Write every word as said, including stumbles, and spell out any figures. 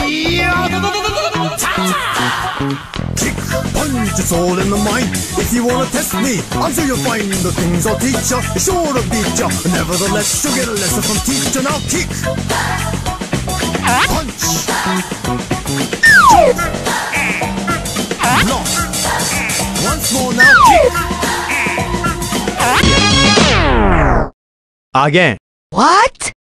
Kick, punch, it's all in the mind. If you wanna test me, I'm sure you'll find the things I'll teach ya is sure to beat ya. Nevertheless, you'll get a lesson from teacher. Now kick, punch, block. Once more now, kick. Again. What?